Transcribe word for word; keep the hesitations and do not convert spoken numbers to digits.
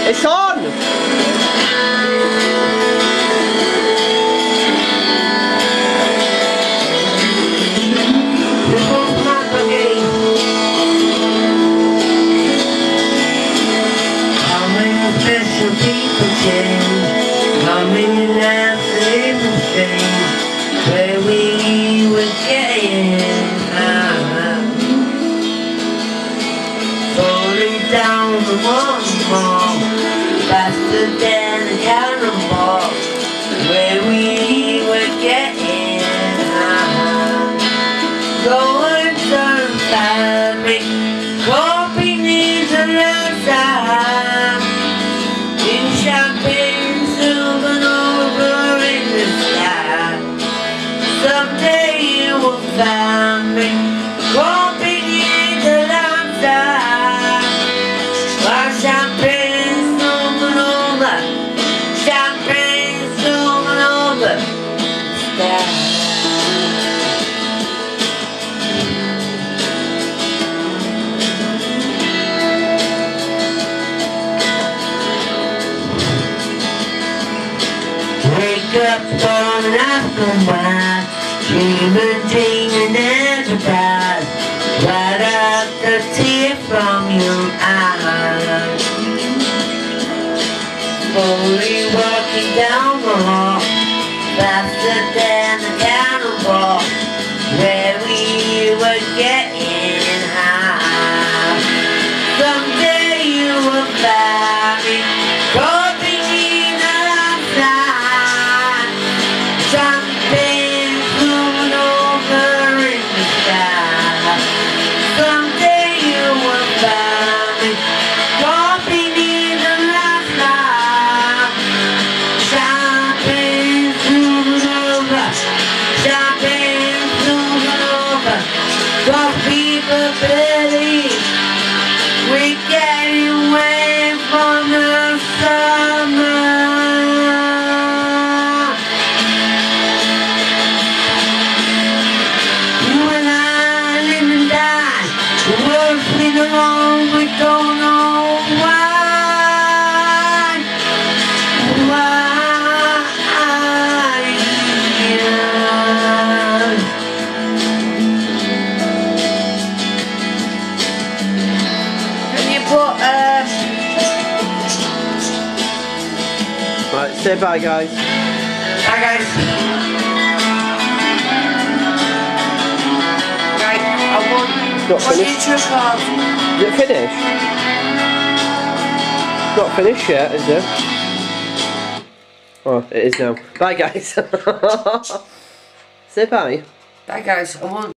It's on! Special people change, how many lives living strange, where we were getting high, falling down the waterfall, faster than a cannonball, where we were getting high. Go and turn find me, hoping it's a last time. Champagne supernova in the sky. Someday you will find me hoping it's a lifetime. While champagne supernova, champagne supernova sky. Wake up on an afternoon wine, dreaming, dreaming, enterprise, right out the tear from your eyes. Slowly walking down the hall, faster than a cannonball, where we were getting high. Someday you will find me hoping in a lifetime. Champagne blooming over in the sky. Someday you will find me hoping in a lifetime. Champagne blooming over, champagne blooming over. Cause people believe we're getting away from the summer. The world's been alone, we don't know why. Why? Can you put uh Right, say bye guys. Bye guys. Right, I want Not What's finished. your trick off? Is it finished? Not finished yet, is it? Oh, it is now. Bye guys. Say bye. Bye guys, I want